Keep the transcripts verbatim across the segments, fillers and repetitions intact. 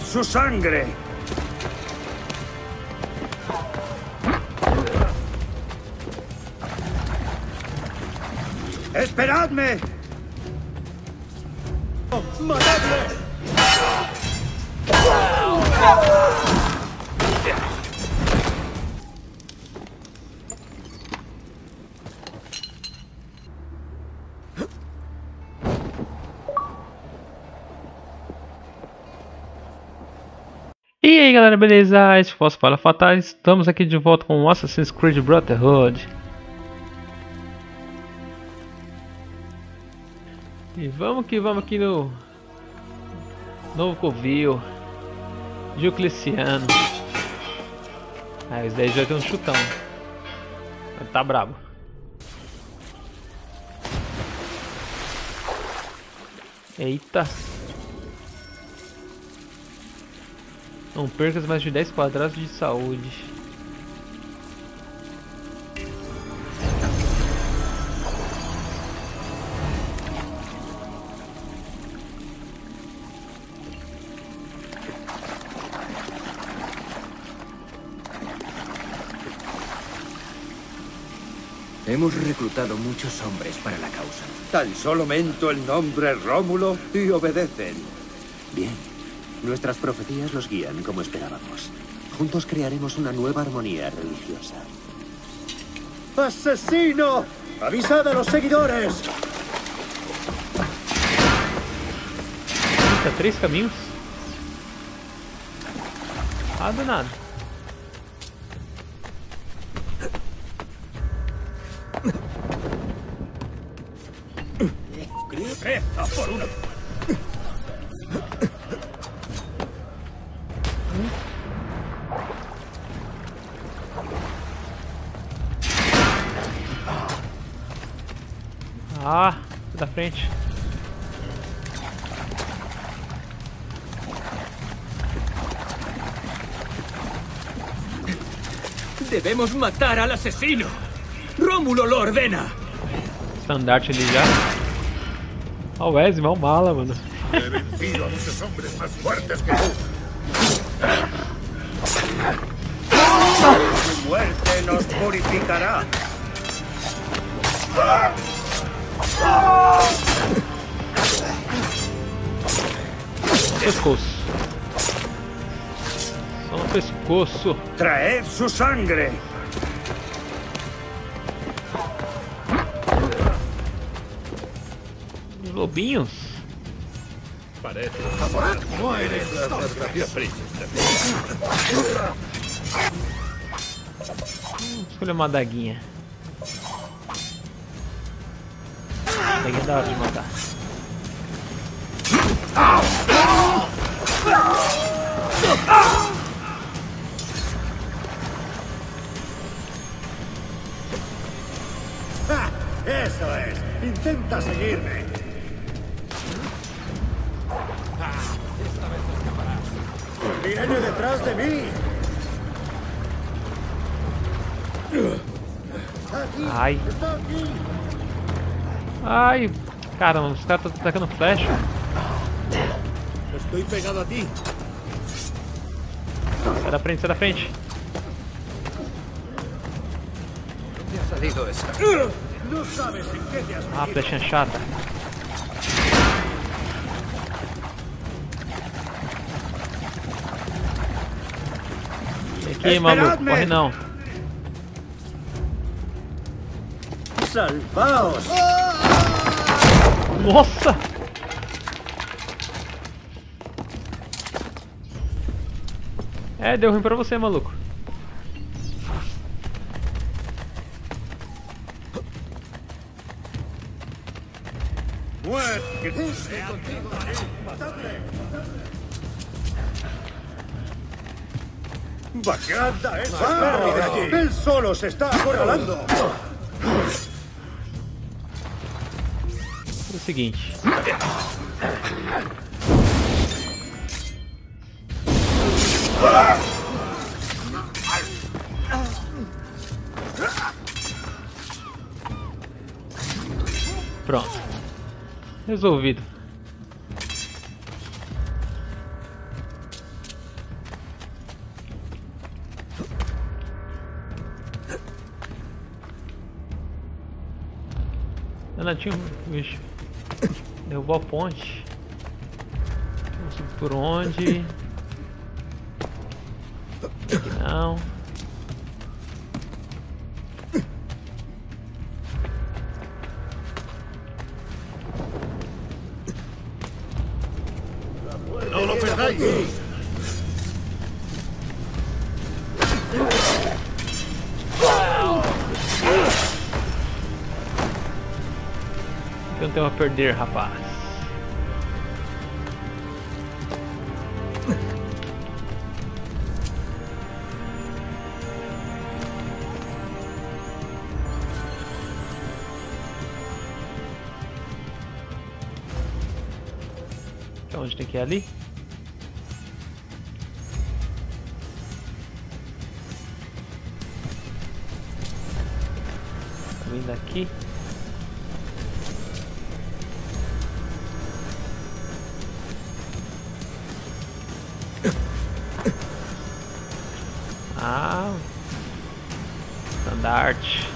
su sangre. ¡Esperadme! ¡Matadle! E aí galera, beleza? Este foi o Fala Fatal. Estamos aqui de volta com Assassin's Creed Brotherhood. E vamos que vamos aqui no Novo Covil, Diocleciano. Ah, esse daí já tem um chutão. Ele tá brabo. Eita. Não percas mais de dez quadrados de saúde. Hemos reclutado muchos hombres para la causa. Tan solo mento el nombre Rómulo y obedecen. Bien. Nuestras profecías los guían como esperábamos. Juntos crearemos una nueva armonía religiosa. ¡Asesino! ¡Avisad a los seguidores! Eita, três caminhos? Ah, do nada. ¡Creza por una! Ah, da frente. Debemos matar al asesino. Rómulo lo ordena. Estandarte ali já. Ó, oh, o Wesley, mal mala, mano. He vencido a muchos hombres más fuertes que tú. Tu muerte nos purificará. Pescoço. Só no pescoço. Traed su sangre. Os lobinhos. Parece. Muere. Escolha uma adaguinha. Adaguinha é da hora de matar. ¡Ah! ¡Eso es! ¡Intenta seguirme! Esta vez no escaparás. ¡Viene detrás de mí! Aquí, Ai. ¡Está aquí! Ai, caramba, os caras estão atacando flecha. Estoy pegado a ti. Sai da frente, sai da frente. ¿Dónde ha salido esta? No sabes en qué te has Ah, metido. flechinha chata. Vem aqui, maluco, corre não. ¡Salvaos! Nossa! É, deu ruim pra você, maluco. ¡Bajad a esa pérdida! ¡Él solo se está acorralando! É o seguinte. Pronto. Resolvido. Danadinho, bicho. Derrubou a ponte. Não sei por onde. Aqui não. ¡No lo perdáis! Eu não tenho a perder, rapaz. Então, onde tem que ir ali? Tá vindo aqui. Ah, estandarte.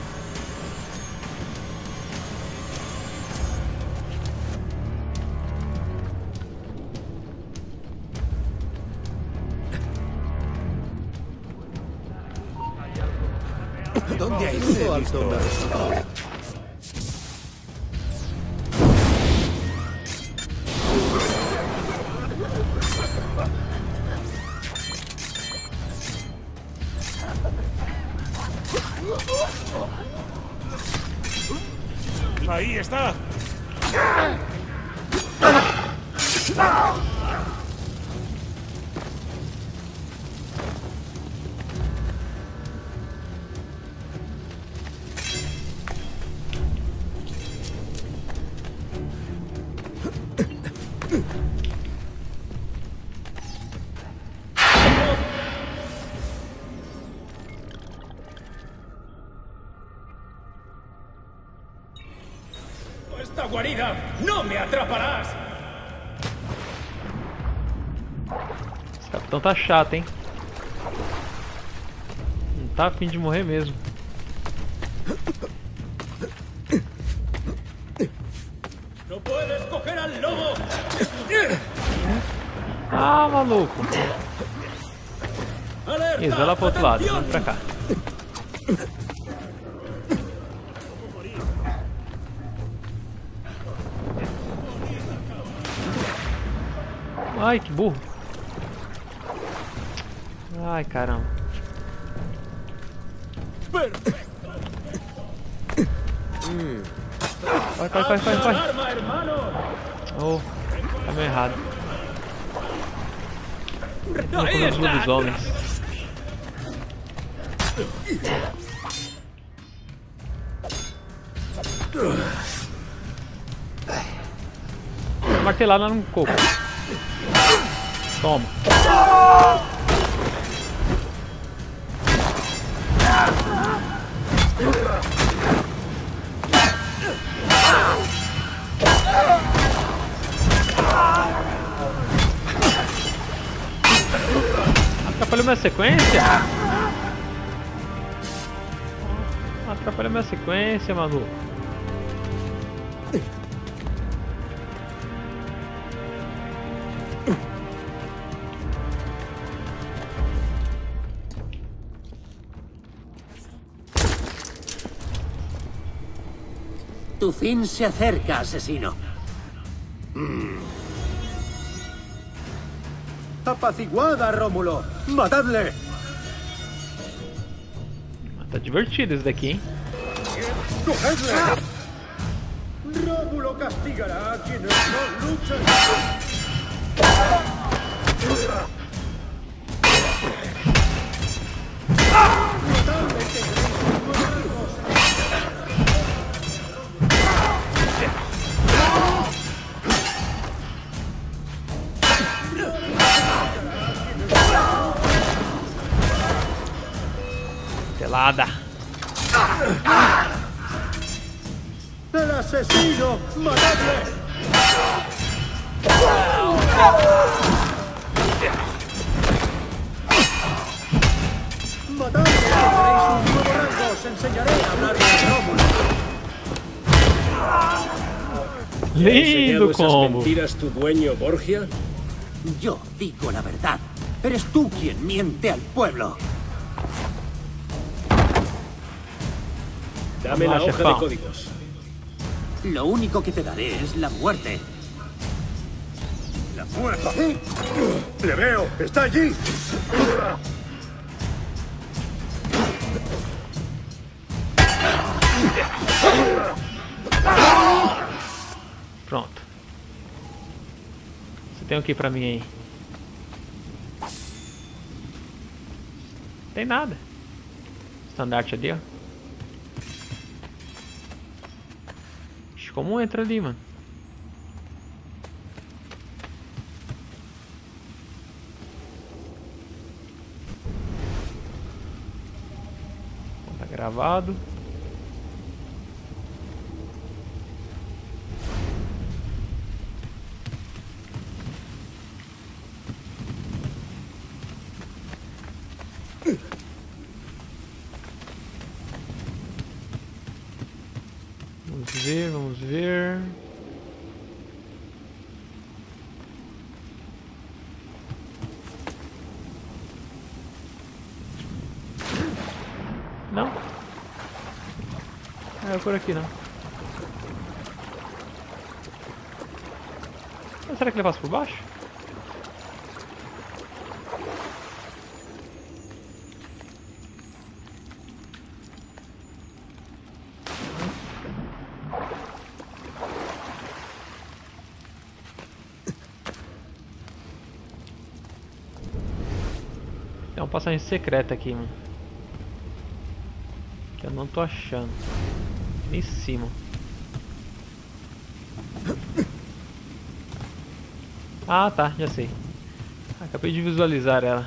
¿Dónde hay usted visto esto? ¡Ahí está! ¡Esta guarida! ¡No me atraparás! Esse capitão tá chato, hein? Não tá a fim de morrer mesmo. ¡No puedes coger al lobo! Ah, maluco! ¡Alerta! Isso, vai lá pro outro lado, ¡Atención! vem pra cá. Ai, que burro. Ai, caramba. Vai, vai, vai, vai, vai. ¡Arma, hermano! Oh, tá meio errado. Não ¡Ahí foram os está! lobisomens. Martelada no coco. Toma. Atrapalhou minha sequência? Atrapalhou minha sequência, maluco. Tu fin se acerca, asesino. Mm. Apaciguada, Rómulo. ¡Matadle! Tá divertido esse daqui, hein? ¡Cogedle! Rómulo castigará a quienes no luchan. Matadle, que Pelada. ¡el asesino! ¡Matadle! ¡Matadle! ¡Tenéis un nuevo rango! ¡Os enseñaré a hablar de Rómulo! ¿Te ha enseñado Lindo esas combo. mentiras tu dueño Borgia? Yo digo la verdad. Eres tú quien miente al pueblo. Dame la Vamos, hoja de chefão. códigos. Lo único que te daré es la muerte. ¡La puerta! ¡Le veo! ¡Está allí! Pronto. Você tem o que pra mim aí? Tem nada. Estandarte ali, ó. Ixi, como entra ali, mano? Bom, tá gravado. Vamos ver, vamos ver. Não? É por aqui não. Mas será que ele passa por baixo? Tem uma passagem secreta aqui, mano. Que eu não tô achando. Aqui em cima. Ah, tá, já sei. Acabei de visualizar ela.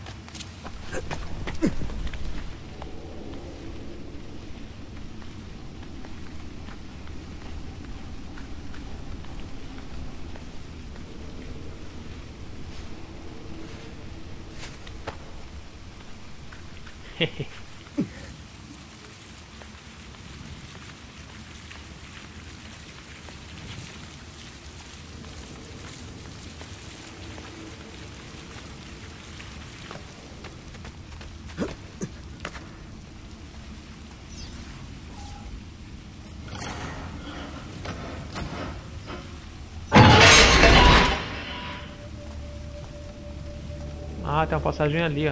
Ah, tem uma passagem ali, ó.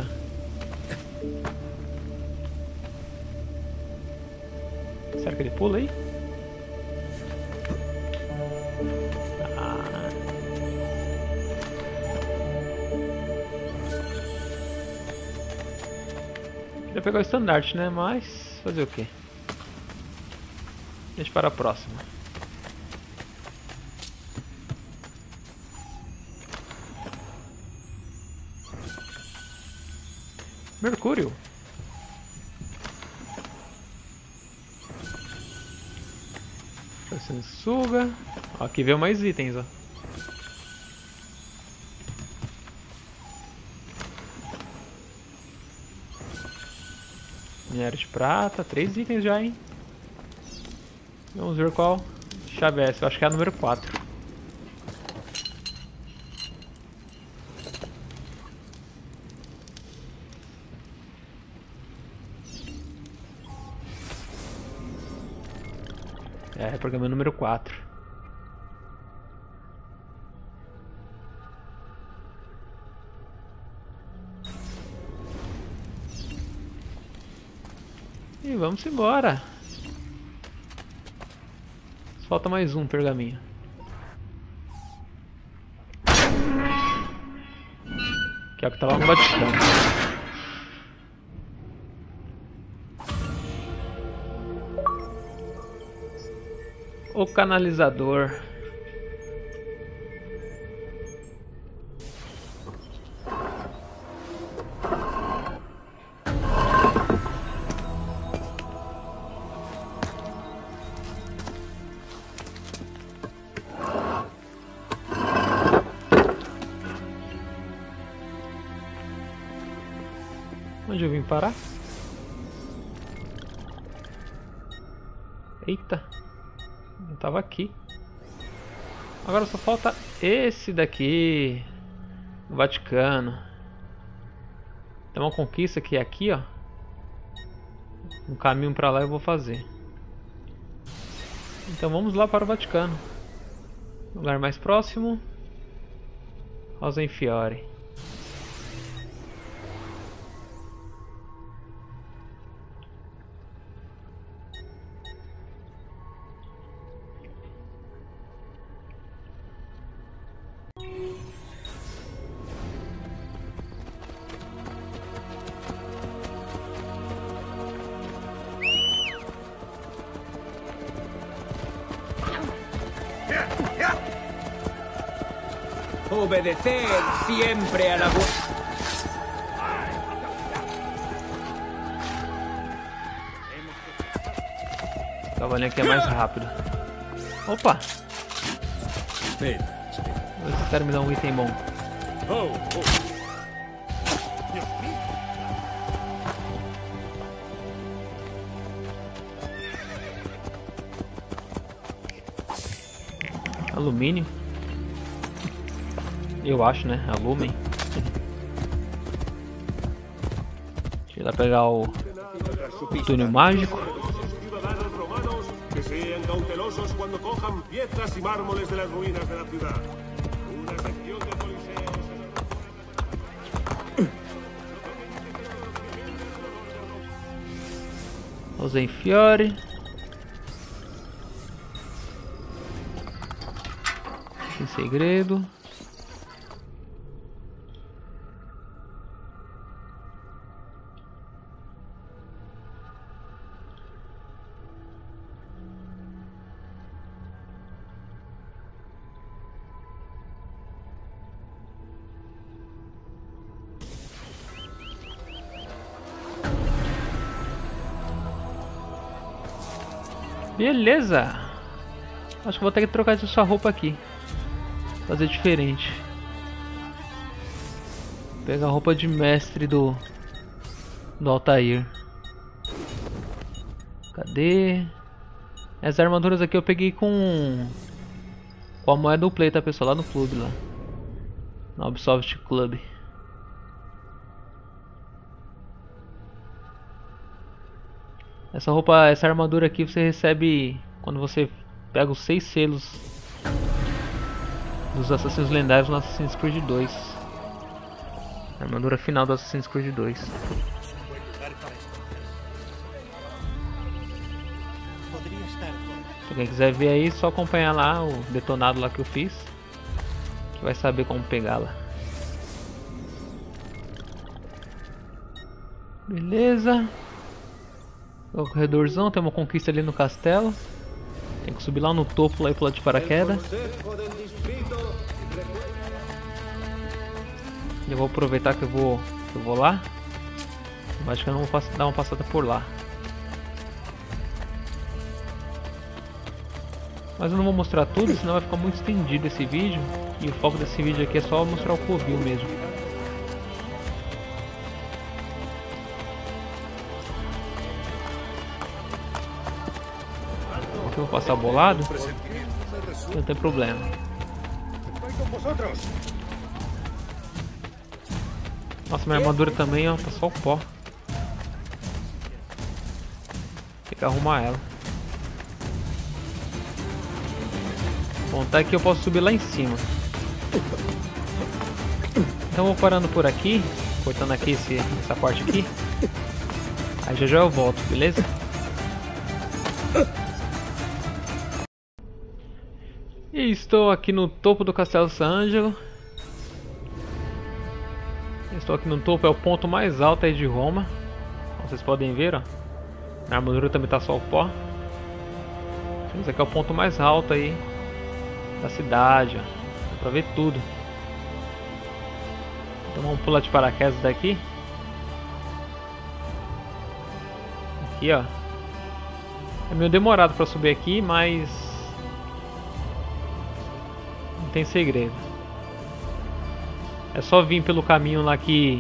Será que ele pula aí? Ah. Queria pegar o estandarte, né? Mas fazer o quê? Deixa para a próxima. Mercúrio. Sanguessuga. Ó, aqui veio mais itens, ó. Minério de prata, três itens já, hein? Vamos ver qual chave é essa. Eu acho que é a número quatro. É, programa número quatro. E vamos embora. Falta mais um pergaminho. Que é o que tava no Vaticano. O canalizador. Onde eu vim parar? Eita. Eu tava aqui. Agora só falta esse daqui. O Vaticano. Tem uma conquista que é aqui, ó. Um caminho pra lá eu vou fazer. Então vamos lá para o Vaticano. Lugar mais próximo. Rosenfiore. Obedecer siempre a la bu... O cavalinho aqui é mais rápido. Opa! Espera, espera. Vou ver se o cara me dá um item bom. Oh, oh. Dios mío. Alumínio. Eu acho, né? Alumem. Deixa eu ir lá pegar o, o túnel mágico. Ciudadanos romanos que sean cautelosos cuando cojan piedras y mármoles de las ruinas de la ciudad. Una sección de coliseos. Rosenfiore. Sem segredo. Beleza. Acho que vou ter que trocar essa roupa aqui. Fazer diferente. Pegar a roupa de mestre do do Altair. Cadê? As armaduras aqui eu peguei com com a moeda do play, tá, pessoal? Lá no clube lá. Na Ubisoft Club. Essa roupa, essa armadura aqui você recebe quando você pega os seis selos dos assassinos lendários no Assassin's Creed dois. A armadura final do Assassin's Creed dois. Pra quem quiser ver aí, só acompanhar lá o detonado lá que eu fiz, que vai saber como pegá-la. Beleza. O corredorzão, tem uma conquista ali no castelo. Tem que subir lá no topo lá e pular de paraquedas. Eu vou aproveitar que eu vou, que eu vou lá. Acho que eu não vou dar uma passada por lá. Mas eu não vou mostrar tudo, senão vai ficar muito estendido esse vídeo. E o foco desse vídeo aqui é só mostrar o covil mesmo. Aqui eu vou passar bolado, não tem problema. Nossa, minha armadura também, ó, tá só o pó. Tem que arrumar ela. Bom, tá aqui, eu posso subir lá em cima. Então eu vou parando por aqui, cortando aqui esse, essa parte aqui. Aí já já eu volto, beleza? E estou aqui no topo do Castelo San Angelo. Estou aqui no topo, é o ponto mais alto aí de Roma. Como vocês podem ver, ó. A armadura também tá só o pó. Esse aqui é o ponto mais alto aí da cidade, ó. Dá pra ver tudo. Então vamos pular de paraquedas daqui. Aqui, ó. É meio demorado pra subir aqui, mas não tem segredo. É só vir pelo caminho lá que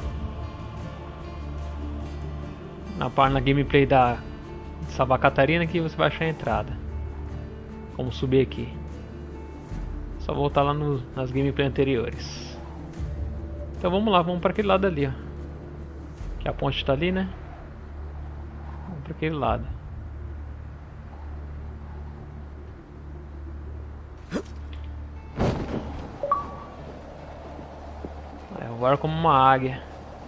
na parte na gameplay da Saba Catarina que você vai achar a entrada. Como subir aqui. só voltar lá no, nas gameplay anteriores. Então vamos lá, vamos para aquele lado ali, ó. Que a ponte tá ali, né? Vamos para aquele lado. É, voar como uma águia.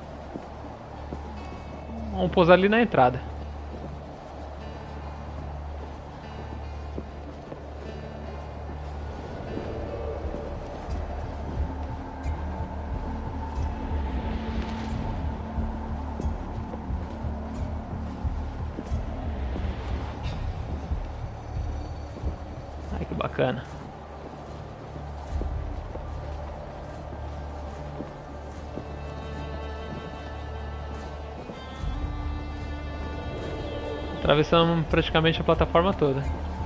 Vamos pousar ali na entrada. Ai, que bacana. Atravessamos praticamente a plataforma toda.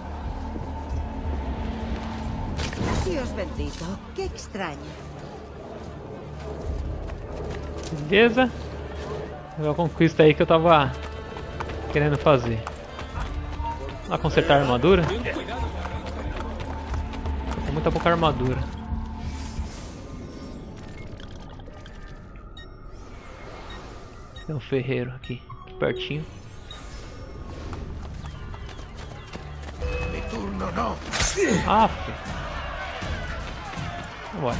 Dios bendito, que extraño. Beleza? É a conquista aí que eu tava querendo fazer. Vamos lá consertar a armadura. Tem muita pouca armadura. Tem um ferreiro aqui, aqui pertinho. Turno no. Aff. Bora.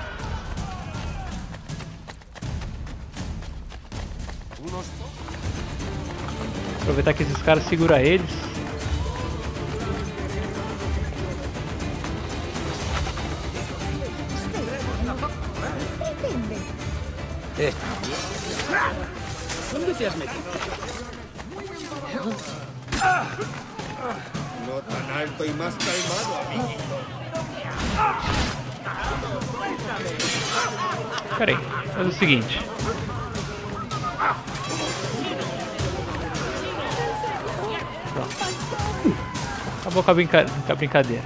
Aproveitar que esses caras seguram eles. ¿Dónde te has metido? No tan alto y más calmado, amiguito. Pera aí, faz o seguinte. Pronto. Acabou com a, brinca... com a brincadeira.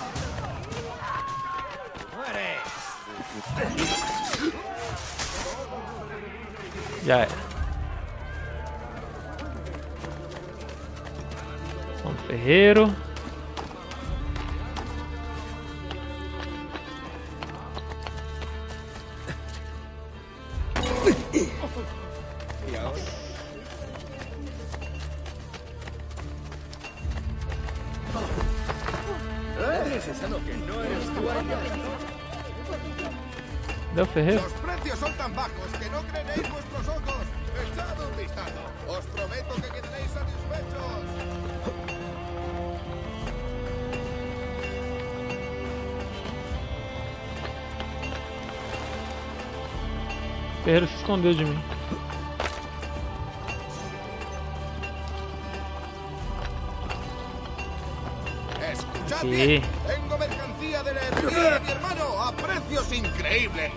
Já era. Um ferreiro. Deu ferreiro? Los precios son tan bajos que no creeréis vuestros ojos. Echad un vistazo. Os prometo que quedaréis satisfechos. O ferreiro se escondeu de mim. Escuchad Sí. bien. Tengo mercancía de la herrería de mi hermano a precios increíbles.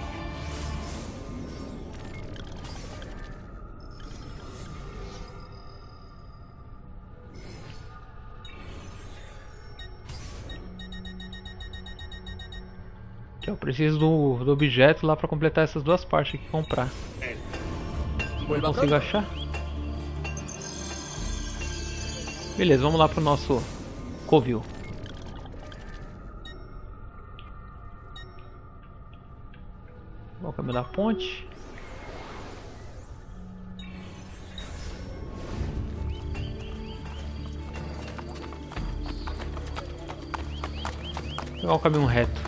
Eu preciso do, do objeto lá pra completar essas duas partes aqui, comprar. Não consigo achar. Beleza, vamos lá pro nosso covil. Vamos caminho da ponte. Vou pegar o caminho reto.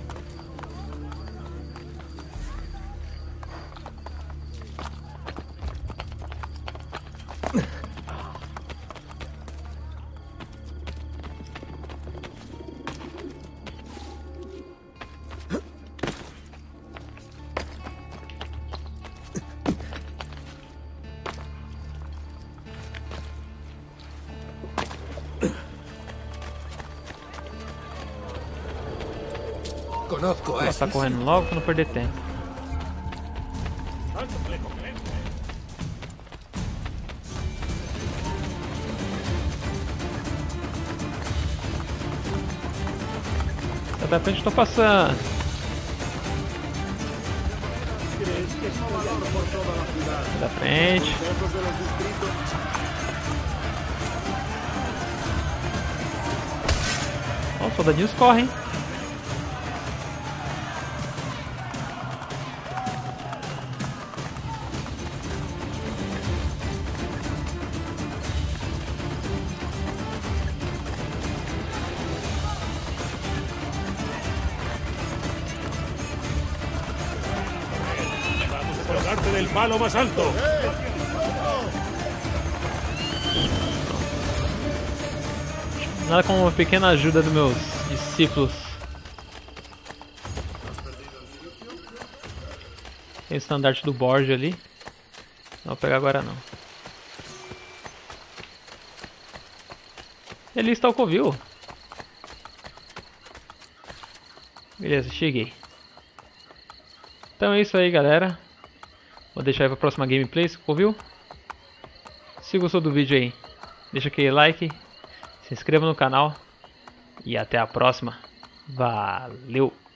Conozco Vou passar correndo logo pra não perder tempo. Tá da frente, tô passando. Tá da frente. Ó, os soldadinhos correm. el palo más alto. Nada como uma pequena ajuda dos meus discípulos. Tem o estandarte do Borgia ali. Não vou pegar agora não. Ali está o covil. Beleza, cheguei. Então é isso aí, galera. Vou deixar aí para a próxima gameplay, se covil. Se gostou do vídeo aí, deixa aquele like. Se inscreva no canal. E até a próxima. Valeu!